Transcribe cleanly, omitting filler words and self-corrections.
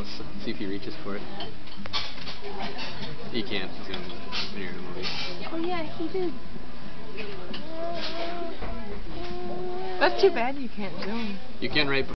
See if he reaches for it. He can't. He's gonna when you're in a movie. Oh yeah, he did. That's too bad you can't zoom. You can right